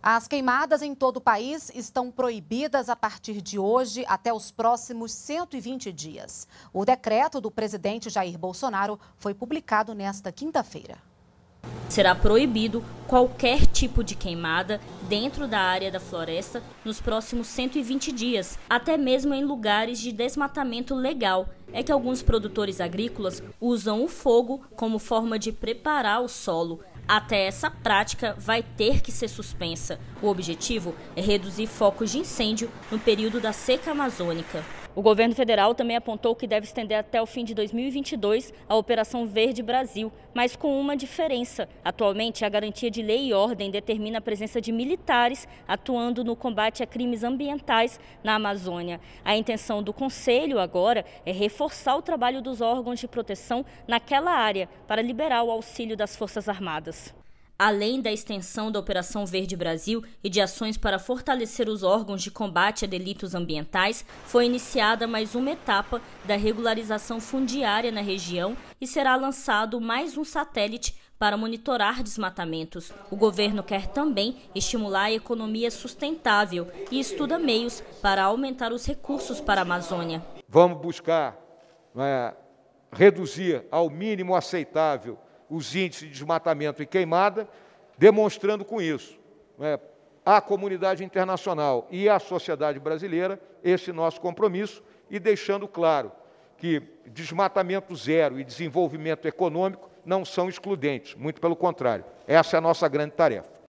As queimadas em todo o país estão proibidas a partir de hoje até os próximos 120 dias. O decreto do presidente Jair Bolsonaro foi publicado nesta quinta-feira. Será proibido qualquer tipo de queimada dentro da área da floresta nos próximos 120 dias, até mesmo em lugares de desmatamento legal. É que alguns produtores agrícolas usam o fogo como forma de preparar o solo. Até essa prática vai ter que ser suspensa. O objetivo é reduzir focos de incêndio no período da seca amazônica. O governo federal também apontou que deve estender até o fim de 2022 a Operação Verde Brasil, mas com uma diferença. Atualmente, a garantia de lei e ordem determina a presença de militares atuando no combate a crimes ambientais na Amazônia. A intenção do Conselho agora é reforçar o trabalho dos órgãos de proteção naquela área para liberar o auxílio das Forças Armadas. Além da extensão da Operação Verde Brasil e de ações para fortalecer os órgãos de combate a delitos ambientais, foi iniciada mais uma etapa da regularização fundiária na região e será lançado mais um satélite para monitorar desmatamentos. O governo quer também estimular a economia sustentável e estuda meios para aumentar os recursos para a Amazônia. Vamos buscar reduzir ao mínimo aceitável os índices de desmatamento e queimada, demonstrando com isso à comunidade internacional e à sociedade brasileira esse nosso compromisso e deixando claro que desmatamento zero e desenvolvimento econômico não são excludentes, muito pelo contrário. Essa é a nossa grande tarefa.